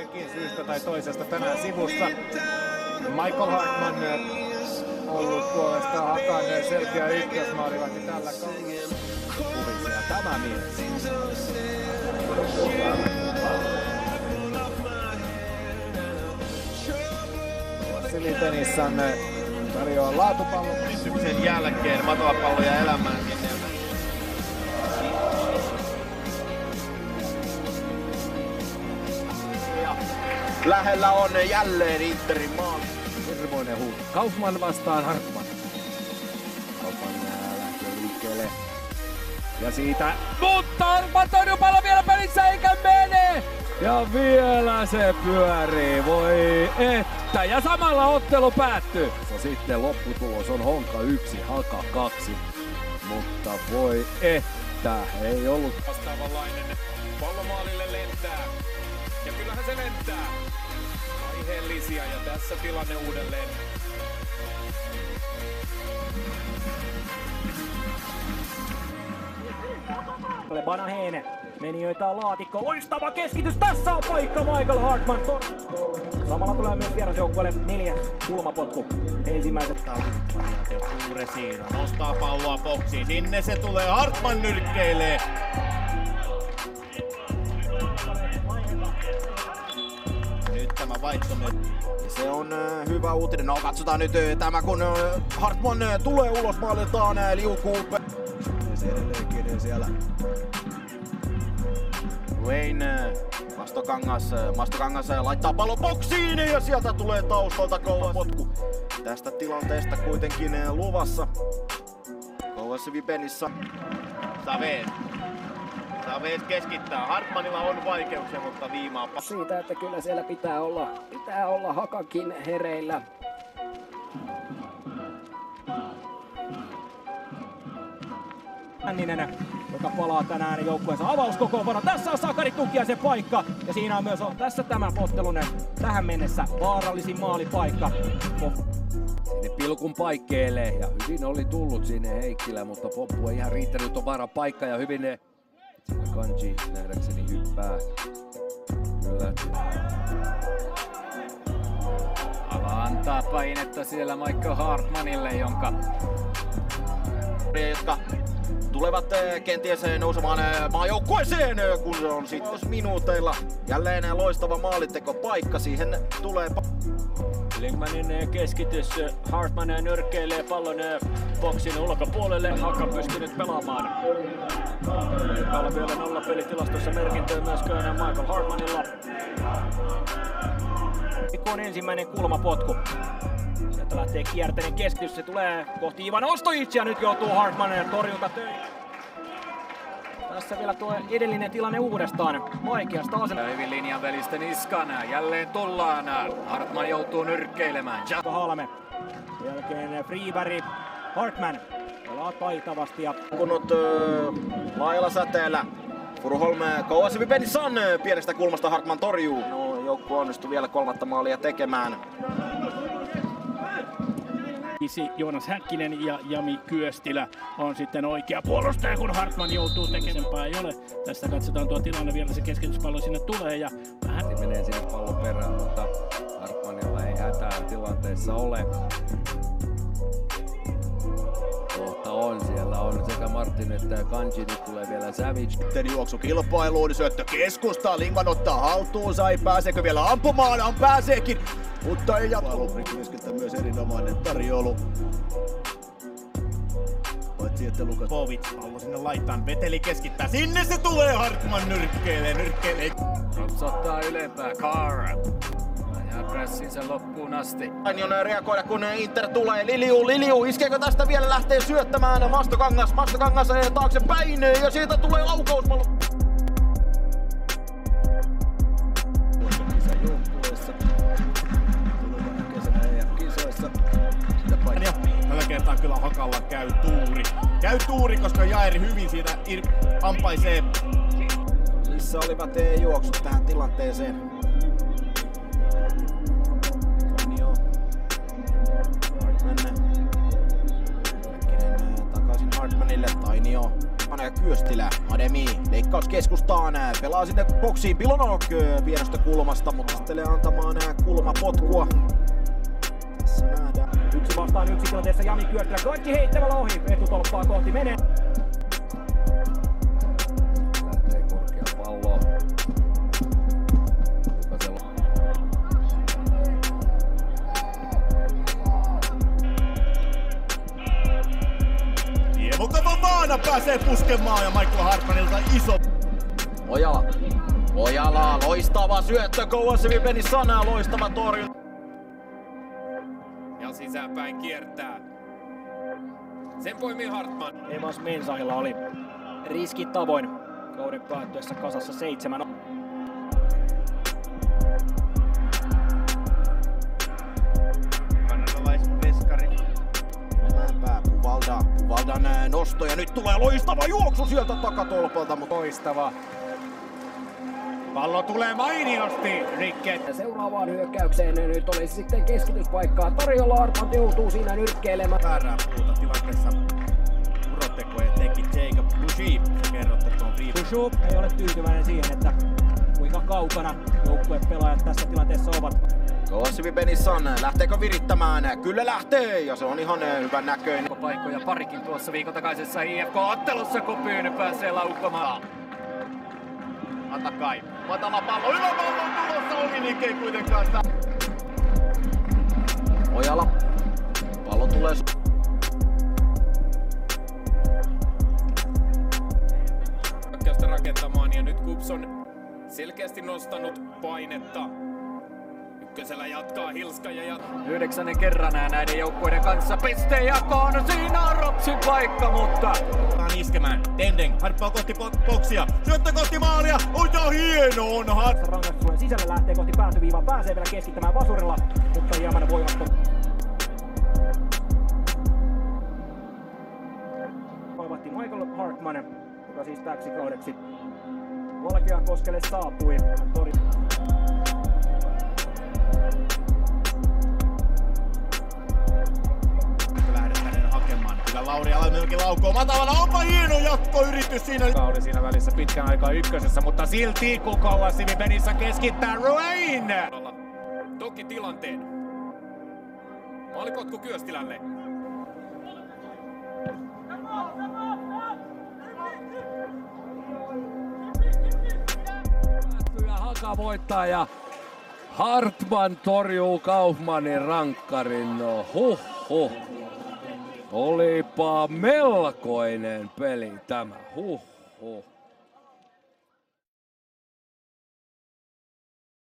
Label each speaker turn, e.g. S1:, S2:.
S1: olikin syystä tai toisesta tänään sivussa. Michael Hartman ollut puolestaan Hakan selkeä ykkösmaalivahti tällä kaudella. Kuvisia tämä mies. Silitenissan tarjoaa laatupallon.
S2: Sen jälkeen matalapalloja elämään sinne. Lähellä on jälleen Interin maali.
S1: Hirvoinen huuto. Kaufman vastaan Hartman. Kaufman lähtee liikkeelle. Ja siitä, mutta Hartman torjupallo vielä pelissä eikä mene! Ja vielä se pyörii, voi että! Ja samalla ottelu päättyy. Sitten lopputulos on Honka 1, Haka 2. Mutta voi että, ei ollut
S2: Vastaavanlainen pallo maalille lentää. Ja kyllähän se lentää. Aiheellisia ja tässä tilanne uudelleen.
S3: Banahene meni joitain laatikkoon. Loistava keskitys. Tässä on paikka Michael Hartman. Samalla tulee myös vierasjoukkueelle 4 kulmapotku. Ensimmäiset
S2: Tuure siinä nostaa palloa boksiin. Sinne se tulee. Hartman nyrkkeilee. Nyt tämä vaihto.
S4: Se on hyvä uutinen. No katsotaan nyt tämä kun Hartman tulee ulos maaliltaan liukuu. Se edelleenkin siellä. Wayne Mastokangas laittaa pallon boksiin ja sieltä tulee taustalta kova potku. Tästä tilanteesta kuitenkin luvassa. Kovacevic penissä.
S2: Saved keskittää. Hartmanilla on vaikeuksia, mutta viimaa.
S3: siitä, että kyllä siellä pitää olla Hakakin hereillä. Hänninen, joka palaa tänään joukkueensa avauskokoonpano. Tässä on Sakari Tukiaisen paikka ja siinä on myös tässä tämän ottelun tähän mennessä vaarallisin maalipaikka.
S1: Sinne pilkun paikkeelle ja hyvin oli tullut sinne Heikkilä, mutta poppu ei ihan riittänyt, on vaara paikka ja hyvin ne. Kanji nähdäkseni hyppää. Kyllä.
S5: Ala antaa painetta siellä Michael Hartmanille, jotka
S4: tulevat kenties nousemaan maajoukkueeseen, kun se on sitten minuuteilla. Jälleen loistava maalintekopaikka, siihen tulee.
S3: Lingmanin keskitys, Hartman nyrkkeilee pallon boksin ulkopuolelle, Haka pystynyt pelaamaan. Täällä vielä 0 pelitilastossa merkintöä myöskään Michael Hartmanilla. On ensimmäinen kulmapotku. Sieltä lähtee kierteinen keskitys, se tulee kohti Ivan Ostojic ja nyt joutuu Hartman torjunta töihin. Tässä vielä tuo edellinen tilanne uudestaan. Vaikeasta asemasta.
S5: hyvin linjan välistä niskana. Jälleen tullaan. Hartman joutuu nyrkkeilemään.
S3: Halme. Jälkeen Freeberg. Hartman pelaa taitavasti ja
S4: Kunnot laajalla säteellä. Furuholm Kovacevic Penissan pienestä kulmasta Hartman torjuu. No, joukkue onnistui vielä 3. maalia tekemään.
S6: Joonas Häkkinen ja Jami Kyöstilä on sitten oikea puolustaja, kun Hartman joutuu tekemään. Ei ole. Tästä katsotaan tuo tilanne vielä, se keskityspallo sinne tulee ja vähän
S1: menee sinne pallon perään, mutta Hartmanilla ei hätää tilanteessa ole. Kohta on, siellä on sekä Martin että Kanji, nyt tulee vielä Savic.
S4: Sitten juoksukilpailuun, syöttö keskustaa, Lingman ottaa haltuunsa, ei pääseekö vielä ampumaan, pääseekin, mutta ei jatku. Luprik-Meskiltä myös erinomainen tarjoulu. Paitsi että Lukas
S2: Povic pallo sinne laitaan, Veteli keskittää, sinne se tulee, Hartman nyrkkeilee.
S5: Ottaa ylempää, Carr. Ja pressinsä loppuun asti.
S4: On reagoida kun Inter tulee, Liliu, iskeekö tästä vielä, lähtee syöttämään, Mastokangas taaksepäin ja siitä tulee laukauspallo. Kisajoukkueessa, tulevana kesänä EF-kisoissa.
S2: Ja tällä kertaa kyllä Hakalla käy tuuri, koska Jairi hyvin siitä ampaisee.
S4: Missä olivat juoksut tähän tilanteeseen? Takaisin Hartmanille, Tainio Kyöstilä, Ademi, leikkaus keskustaan, pelaa sinne boksiin, Pilonok vierestä kulmasta, mutta astelee antamaan kulmapotkua. Tässä nähdään.
S3: 1 vastaan 1 tilanteessa Jami Kyöstilä, kaikki heittämällä ohi, etutolppaa kohti menee.
S1: Lähtee korkea pallo.
S4: Mukava Vaana pääsee puskemaan ja Michael Hartmanilta iso. Ojala, loistava syöttö, Kouasevi Benissana, loistava torjunta.
S2: Ja sisäänpäin kiertää. Sen poimii Hartman.
S3: Evans Mensahilla oli riskit tavoin kauden päättyessä kasassa 7.
S4: Kanadalaispeskari. Mäenpää, Puvaldan nosto ja nyt tulee loistava juoksu sieltä takatolpalta.
S5: Loistava. Pallo tulee mainiosti, Rikke.
S3: Seuraavaan hyökkäykseen nyt olisi sitten keskityspaikkaa tarjolla. Hartman joutuu siinä nyrkkeilemään.
S4: Väärää puuta tilanteessa. Urotekoja teki Jacob Bushi. Kerrotte tuon free.
S3: Bushu ei ole tyytyväinen siihen, että kuinka kaukana joukkueen pelaajat tässä tilanteessa ovat.
S4: Kouasevi Benissana, lähteekö virittämään? Kyllä lähtee ja se on ihan hyvän näköinen.
S5: Paikkoja parikin tuossa viikon takaisessa IFK-ottelussa, kun Pyyny pääsee laukkomaan.
S4: Atakai. Matala pallo, hyvä pallo on tulossa, Ominik ei kuitenkaan sitä. Ojala. Pallo tulee.
S2: Hyökkäystä rakentamaan ja nyt Kups on selkeästi nostanut painetta. Ykkösellä jatkaa Hilska ja
S5: 9. kerran näiden joukkueiden kanssa pistejakoon. Siinä on Ropsin paikka, mutta
S4: Iskemään. Dendeng harppaa kohti boksia. Syöttö kohti maalia. Ja hieno onhan.
S3: Rangaistuksen sisälle lähtee kohti päätyviivaa. Pääsee vielä keskittämään vasurilla, mutta hieman voimaton. Vaivahti Michael Hartman, joka siis täksi kaudeksi Valkeakoskelle saapui.
S4: Lauri Alamäki laukoo matalana, onpa hieno jatkoyritys siinä.
S5: oli siinä välissä pitkän aikaa ykkösessä, mutta silti kun Kouasevi pelissä keskittää Ruain.
S2: toki tilanteen. Maalipotku Kyöstilälle.
S1: Haka voittaa ja Hartman torjuu Kaufmanin rankkarin. No huh. Olipa melkoinen peli tämä. Huh.